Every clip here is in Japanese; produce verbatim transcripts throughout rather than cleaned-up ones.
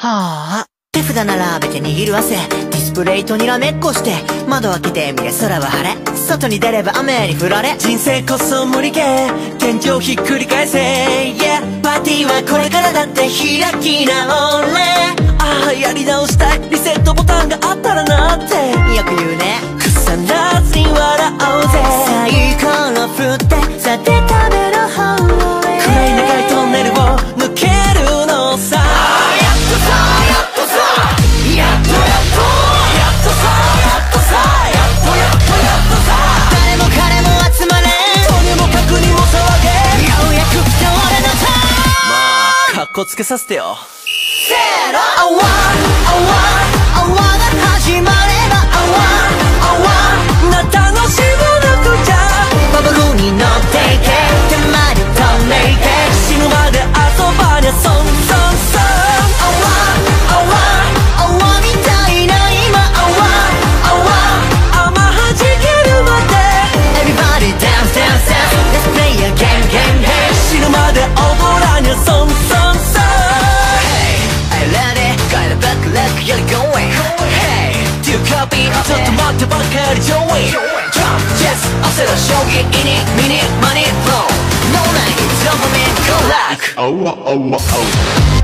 はあ、手札並べて握る汗、ディスプレイとにらめっこして、窓開けてみれ空は晴れ、外に出れば雨に降られ、人生こそ無理ゲー、天井ひっくり返せ、yeah、パーティーはこれからだって開き直れ、ああやり直したい、リセットボタンがあったらなってよく言うね、腐らずに笑おうぜ、サイコロ振ってさて食べろ方へ、暗い長いトンネルを抜けるのさ、あやっとさやっとさやっとやっとやっとさやっとさやっとやっとやっとさ、誰も彼も集まれ、とにもかくにも騒げ、ようやく来た俺のターン、まあカッコつけさせてよ、せーの、あわあわあわが始まれば、あわあわな楽しむなくちゃ、バブルに乗っていけ、手まで飛んでいけ、死ぬまで遊ばにゃそんそんそん、あわあわあわみたいな今、あわあわ甘はじけるまで Everybody dance dance dance Let's play a game game game 死ぬまで踊らにゃそんそんそん、You're going Hey Do you copy ちょっと待ってばかり Joey Jump Yes 焦ら将棋イニミニマニ Flow No line Dopamine Go like AwA AwA AwA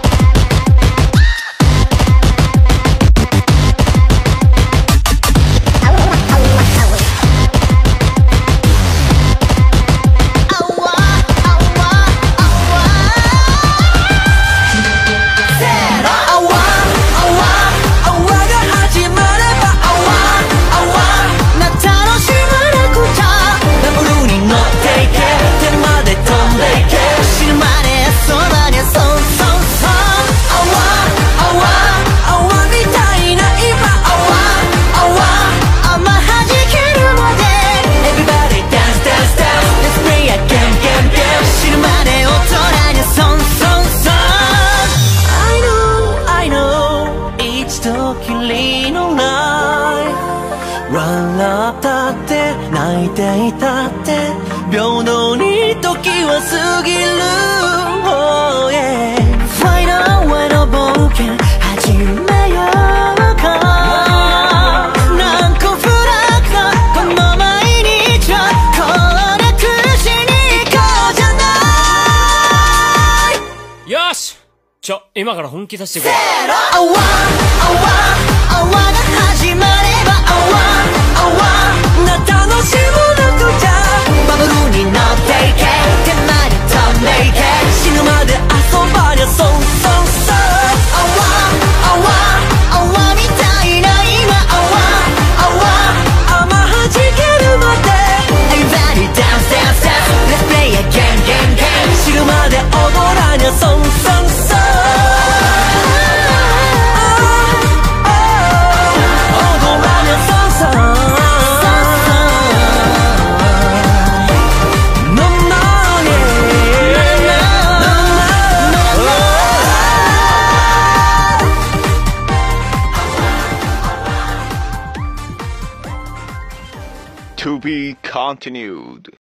笑ったって泣いていたって平等に時は過ぎる、oh yeah、 Final way の冒険始めようか、何個フラグかこの毎日は攻略しに行こうじゃない、 よしちょ今から本気出してくれ、 せーの、あわあわあわが始まれば、あわあわな楽しむなくちゃ、バブルに乗っていけ、手まで飛んでいけ、死ぬまで遊ばにゃそんそんそん、あわあわあわみたいな今、あわあわ甘はじけるまで Everybody dance dance dance Let's play a game game game 死ぬまで踊らにゃそんそんそん、 To be continued.